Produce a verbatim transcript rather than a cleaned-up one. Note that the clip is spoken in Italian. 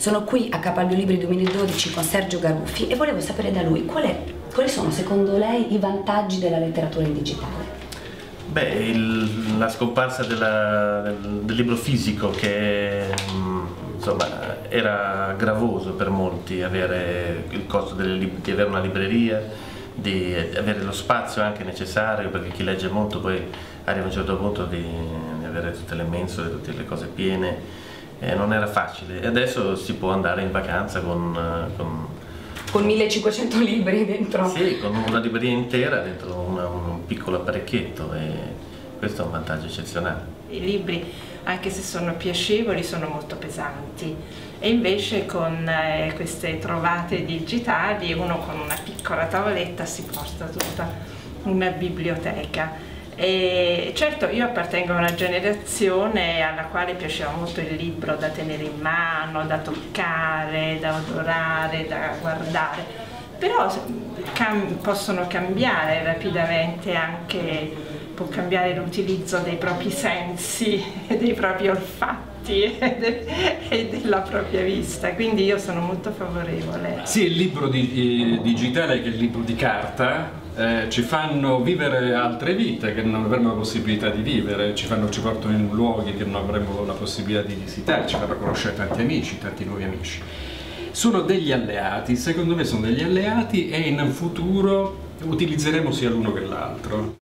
Sono qui a Capalbio Libri duemiladodici con Sergio Garuffi e volevo sapere da lui qual è, quali sono secondo lei i vantaggi della letteratura in digitale? Beh, il, la scomparsa della, del, del libro fisico che insomma, era gravoso per molti, avere il costo delle, di avere una libreria, di avere lo spazio anche necessario, perché chi legge molto poi arriva a un certo punto di, di avere tutte le mensole, tutte le cose piene, eh, non era facile. E adesso si può andare in vacanza con, con Con millecinquecento libri dentro? Sì, con una libreria intera dentro una, un piccolo apparecchietto, e questo è un vantaggio eccezionale. I libri, anche se sono piacevoli, sono molto pesanti e invece con eh, queste trovate digitali uno con una piccola tavoletta si porta tutta una biblioteca. E certo, io appartengo a una generazione alla quale piaceva molto il libro da tenere in mano, da toccare, da odorare, da guardare, però cam- possono cambiare rapidamente anche, può cambiare l'utilizzo dei propri sensi, dei propri olfatti e, de- e della propria vista, quindi io sono molto favorevole. Sì, il libro di, digitale che il libro di carta Eh, ci fanno vivere altre vite che non avremmo la possibilità di vivere, ci, fanno, ci portano in luoghi che non avremmo la possibilità di visitare, ci fanno conoscere tanti amici, tanti nuovi amici. Sono degli alleati, secondo me sono degli alleati e in futuro utilizzeremo sia l'uno che l'altro.